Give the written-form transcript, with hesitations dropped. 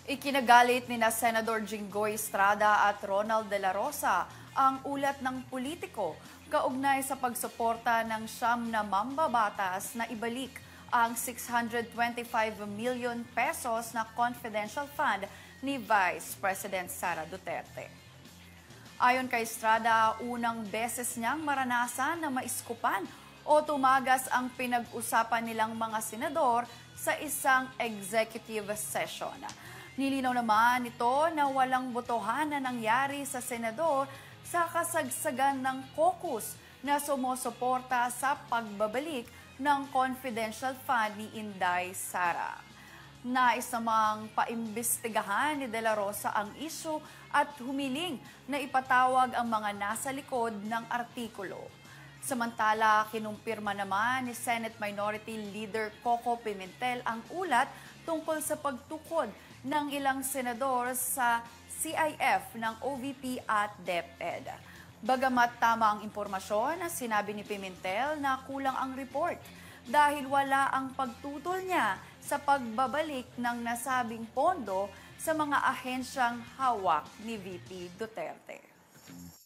Ikinagalit ni na Senador Jinggoy Estrada at Ronald De La Rosa ang ulat ng politiko kaugnay sa pagsuporta ng siyam na mambabatas na ibalik ang 625 million pesos na confidential fund ni Vice President Sara Duterte. Ayon kay Estrada, unang beses niyang maranasan na maiskupan o tumagas ang pinag-usapan nilang mga senador sa isang executive session. Nilinaw naman ito na walang botohan na nangyari sa senador sa kasagsagan ng caucus na sumusuporta sa pagbabalik ng confidential fund ni Inday Sara. Nais namang paimbestigahan ni De La Rosa ang issue at humiling na ipatawag ang mga nasa likod ng artikulo. Samantala, kinumpirma naman ni Senate Minority Leader Coco Pimentel ang ulat tungkol sa pagtukod ng ilang senador sa CIF ng OVP at DepEd. Bagamat tama ang impormasyon, sinabi ni Pimentel na kulang ang report dahil wala ang pagtutol niya sa pagbabalik ng nasabing pondo sa mga ahensyang hawak ni VP Duterte.